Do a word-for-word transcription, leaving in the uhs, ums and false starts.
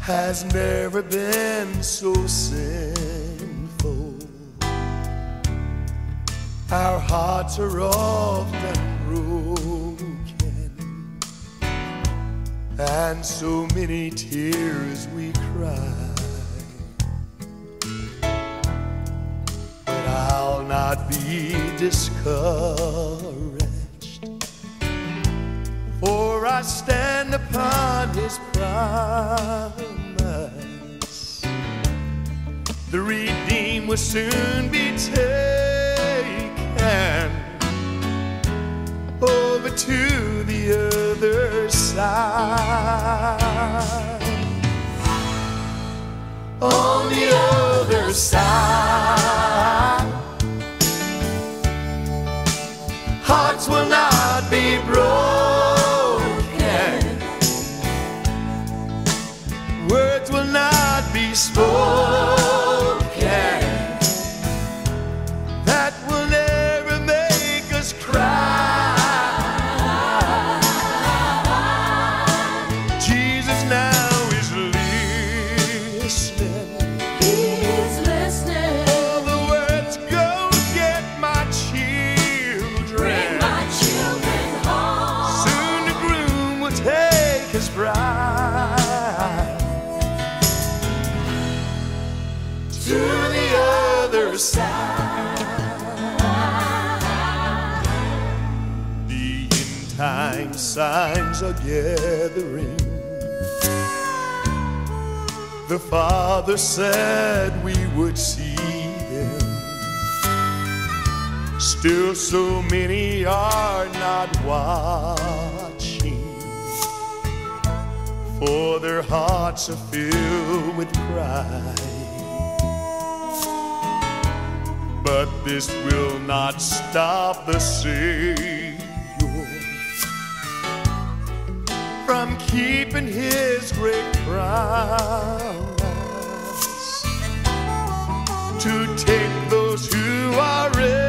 has never been so sinful. Our hearts are often broken, and so many tears we cry. But I'll not be discouraged, for I stand upon His promise. The redeemed will soon be taken over to the other side. On the other side, hearts will not be broken, words will not be spoken that will never make us cry. Jesus now is listening. He is listening. All the words, go get my children. Bring my children home. Soon the groom will take his bride to the other side. The end time signs are gathering. The Father said we would see them. Still so many are not watching, for their hearts are filled with pride. But this will not stop the Savior from keeping His great promise to take those who are ready